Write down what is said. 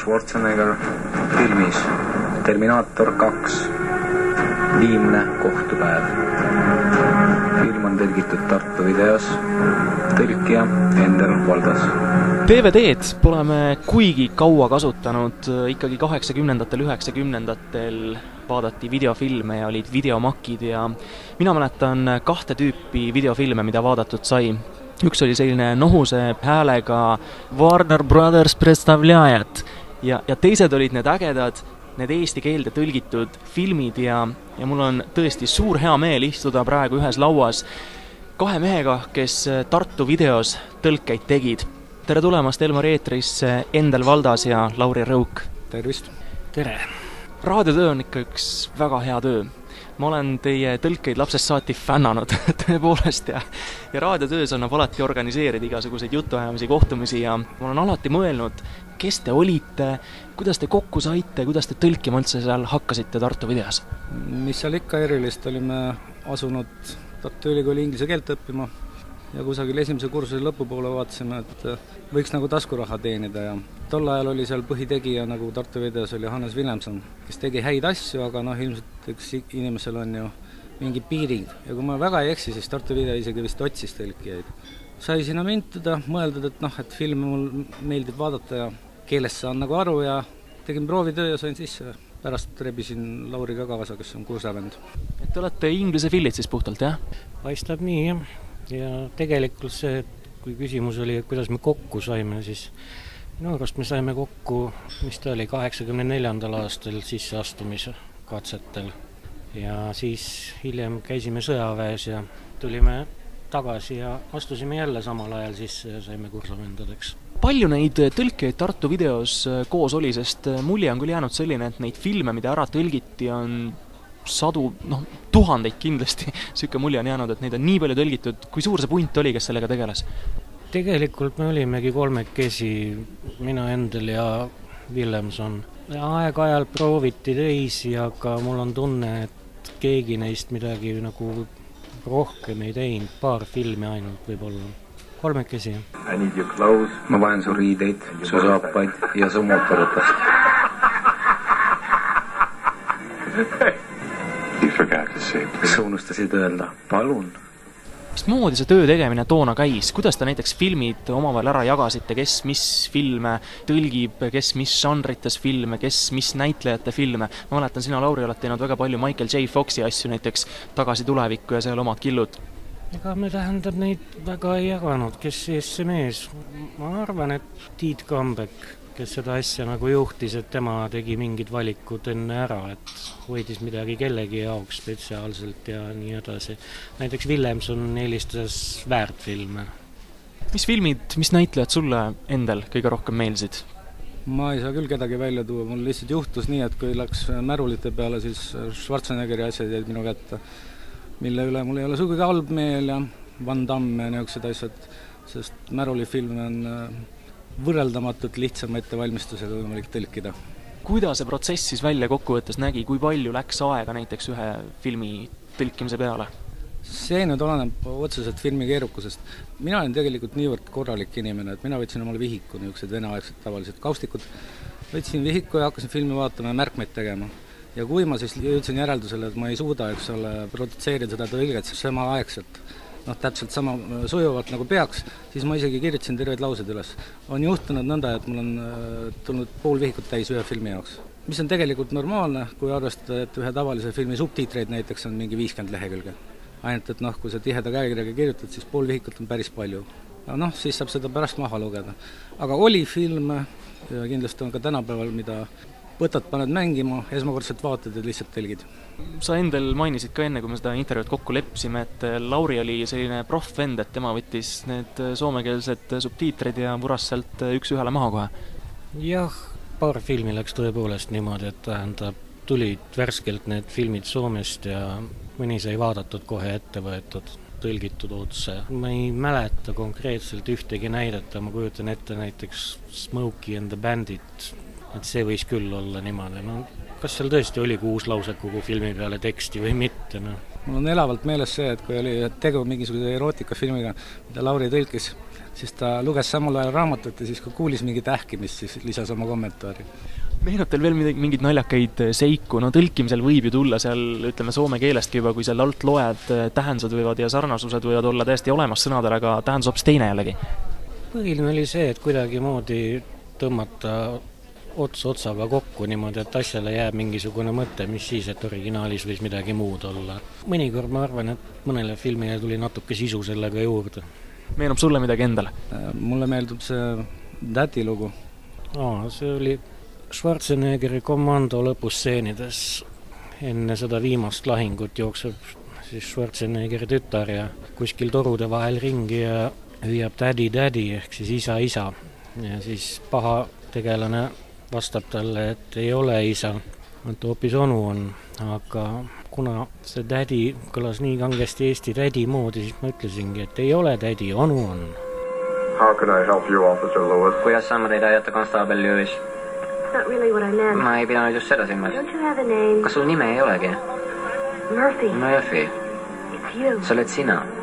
Schwarzenegger filmis Terminaator 2 viimne kohtupäev. Film on tõlgitud Tartu videos, tõlkija Endel Valdas. DVD-d pole me kuigi kaua kasutanud, ikkagi 80-ndatel, 90-ndatel vaadati videofilme ja olid videomakid ja mina mäletan 2 tüüpi videofilme, mida vaadatud sai. Üks oli selline nohuse häälega Warner Brothers predstavljajad ja teised olid need ägedad, need eesti keelde tõlgitud filmid ja mul on tõesti suur hea meel istuda praegu ühes lauas 2 mehega, kes Tartu videos tõlkeid tegid. Tere tulemast Elmari eetrisse Endel Valdas ja Lauri Rõuk. Tervist! Tere! Raadiotöö on ikka üks väga hea töö. Ma olen teie tõlkeid lapsest saati fännanud tõepoolest ja raadiotöös annab alati organiseerida igasuguseid jutuajamisi, kohtumisi ja ma olen alati mõelnud, kes te olite, kuidas te kokku saite, kuidas te tõlkima üldse seal hakkasite Tartu videos? Mis seal ikka erilist, olime asunud Tartu Ülikooli inglise keelt õppima ja kusagil esimese kursuse lõpupoole vaatasime, et võiks nagu taskuraha teenida ja tol ajal oli seal põhitegija, nagu Tartu videos oli Hannes Villemson, kes tegi häid asju, aga ilmselt üks inimesel on ju mingi piirid ja kui ma väga ei eksi, siis Tartu video isegi vist otsis tõlkijaid. Sai sinna mintuda, mõeldud, et filmi mul meeldib vaadata ja keelest saan nagu aru ja tegin proovitöö ja sain sisse. Pärast rebisin Lauri ka kaasa, kes on kursavend. Te olete inglise fillid siis puhtalt, jah? Paistab nii, jah. Ja tegelikult see, kui küsimus oli, et kuidas me kokku saime, siis kas me saime kokku, mis ta oli, 84. aastal sisseastumise katsetel. Ja siis hiljem käisime sõjaväes ja tulime tagasi ja astusime jälle samal ajal sisse ja saime kursavendadeks. Palju neid tõlkijaid Tartu videos koos oli, sest mulje on küll jäänud selline, et neid filme, mida ära tõlgiti, on sadu, tuhandeid kindlasti. Süüke mulje on jäänud, et neid on nii palju tõlgitud. Kui suur see punt oli, kes sellega tegeles? Tegelikult me olimegi 3 mina, Endel ja Villemson. Aeg-ajal prooviti teisi, aga mul on tunne, et keegi neist midagi nagu rohkem ei teinud. Paar filmi ainult võib-olla. 3. I need your clothes. Ma vajan su riideid, su saapaid ja su mootorratast. Sa unustasid öelda, palun. Mis moodi see töö tegemine toona käis? Kuidas te näiteks filmid omavahel ära jagasite? Kes mis filme tõlgib, kes mis žanrites filme, kes mis näitlejate filme? Ma mäletan, sina, Lauri, oled teinud väga palju Michael J. Foxi asju, näiteks Tagasi tulevikku ja seal omad killud. Ega me tähendab neid väga ei jaganud, kes ees see mees. Ma arvan, et Tiit Kambek, kes seda asja nagu juhtis, et tema tegi mingid valikud enne ära, et hoidis midagi kellegi jaoks spetsiaalselt ja nii edasi. Näiteks Villemson eelistas väärtfilme. Mis filmid, mis näitlejad sulle Endel kõige rohkem meelsid? Ma ei saa küll kedagi välja tuua, mul lihtsalt juhtus nii, et kui läks märulite peale, siis Schwarzeneggeri asjad jäid minu kätte, mille üle mul ei ole sugugi halb meel ja Van Damme ja niisugused asjad, sest märulifilme on võrreldamatult lihtsama ettevalmistusega võimalik tõlkida. Kuidas see protsess siis välja kokkuvõttes nägi, kui palju läks aega näiteks ühe filmi tõlkimise peale? See nüüd oleneb otseselt filmi keerukusest. Mina olen tegelikult niivõrd korralik inimene, et mina võtsin omale vihiku, niisugused veneaegsed tavalised kaustikud. Võtsin vihiku ja hakkasin filmi vaatama ja märkmeid tegema. Ja kui ma siis jõudsin järeldusele, et ma ei suuda produtseerida seda tõlget sama aegselt, täpselt sama sujuvalt nagu peaks, siis ma isegi kirjutasin terveid laused üles. On juhtunud nõnda, et mul on tulnud pool vihikut täis ühe filmi jaoks. Mis on tegelikult normaalne, kui arvestada, et ühe tavalise filmi subtiitreid näiteks on mingi 50 lehekülge. Ainult, et kui sa tiheda käekirjaga kirjutad, siis pool vihikut on päris palju. Siis saab seda pärast maha lugeda. Aga oli filme ja kindlasti on ka tänapäeval, mida võtad, paned mängima, esmakordselt vaatad ja lihtsalt tõlgid. Sa Endel mainisid ka enne, kui me seda intervjuud kokku leppisime, et Lauri oli selline profvend, et tema võttis need soomekeelsed subtiitrid ja vuras sealt 1-1 maha kohe. Jah, paar filmi läks tõepoolest niimoodi, et tulid värskelt need filmid Soomest ja mõni sai vaadatud kohe ette võetud, tõlgitud otse. Ma ei mäleta konkreetselt ühtegi näidata, ma kujutan ette näiteks Smokey and the Bandit, et see võis küll olla niimoodi. Kas seal tõesti oli 6 lauset kogu filmi peale teksti või mitte? Mul on elavalt meeles see, et kui oli tegu mingisuguse erootikafilmiga, mida Lauri tõlkis, siis ta luges samal ajal raamatut ja siis kui kuulis mingit ähkimist, siis lisas oma kommentaari. Meenutel veel mingeid naljakaid seiku, no tõlkimisel võib ju tulla seal, ütleme soome keelestki juba, kui seal alt loed, tähendused võivad ja sarnasused võivad olla täiesti olemas sõnadele, aga tähendus hoopis teine jällegi. Põhiline oli see, et kuidagimoodi tõmmata ots otsaga kokku niimoodi, et asjale jääb mingisugune mõte, mis siis, et originaalis võis midagi muud olla. Mõnikord ma arvan, et mõnele filmile tuli natuke sisu sellega juurde. Meenub sulle midagi endale? Mulle meeldub see Daddy lugu. See oli Schwarzeneggeri Kommando lõpusseenides. Enne seda viimast lahingut jookseb siis Schwarzeneggeri tütar ja kuskil torude vahel ringi ja hüüab daddy ehk siis isa. Ja siis paha tegelane vastab talle, et ei ole isa, et hoopis onu on, aga kuna see daddy kõlas nii kangesti Eesti daddy moodi, siis ma ütlesingi, et ei ole daddy, onu on. How can I help you, Officer Lewis? Kuidas saan ma teid aidata, konstaabel Lewis? That's not really what I meant. Ma ei pidanud just seda silmas. Don't you have a name? Kas sul nime ei olegi? Murphy. Murphy. It's you. Sa oled sina.